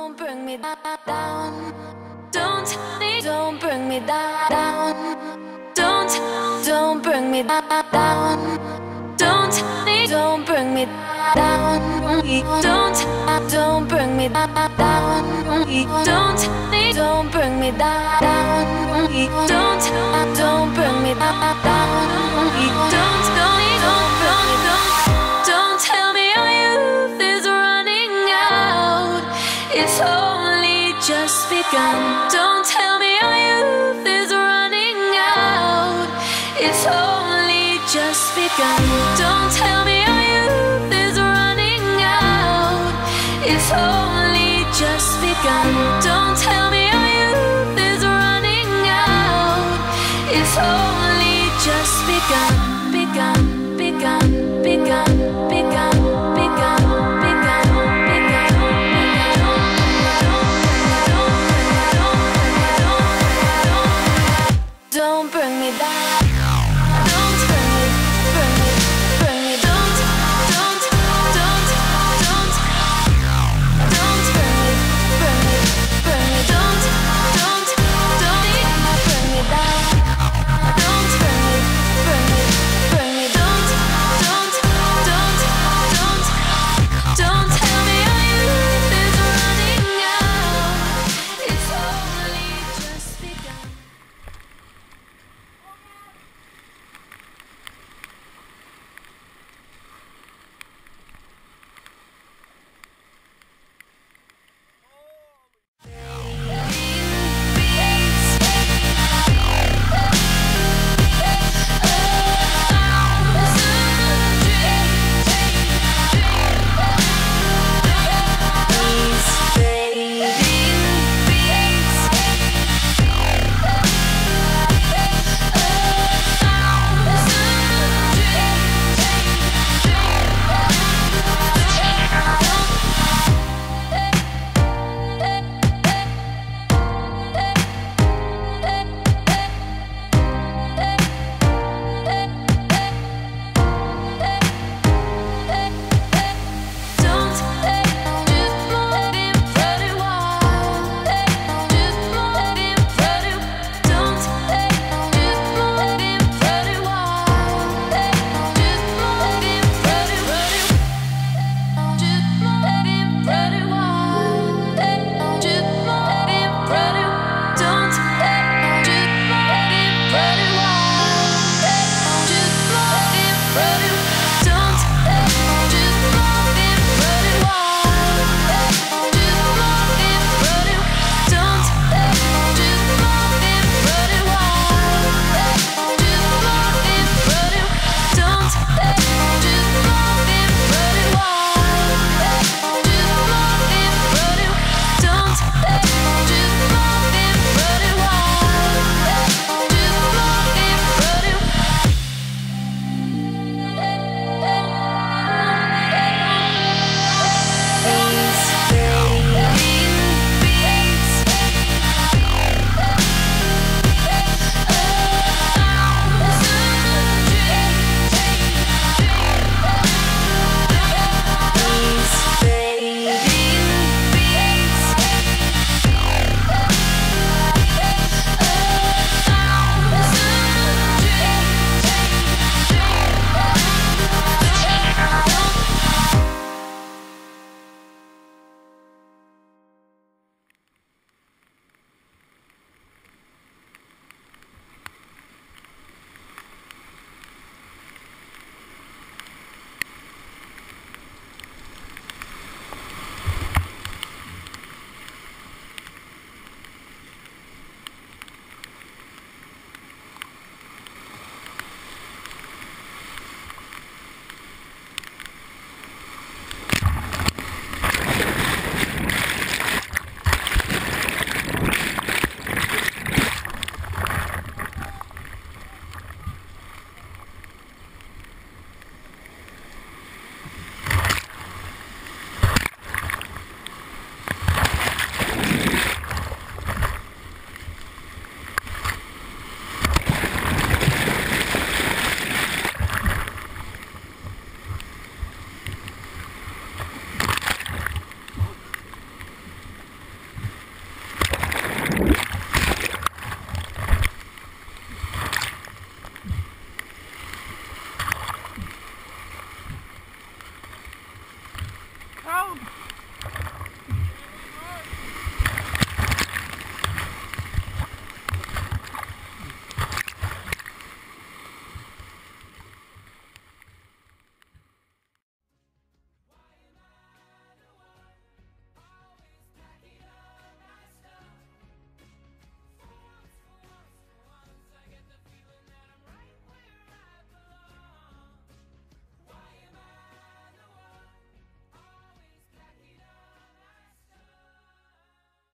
don't bring me down. Don't bring me down. Don't bring me down. Don't bring me down. Don't bring me down. Don't bring me down. Don't bring me down. Don't tell me our youth is running out. It's only just begun. Don't tell me our youth is running out. It's only just begun. Don't tell me our youth is running out. It's only just begun. Don't tell me our youth is running out. It's only just begun.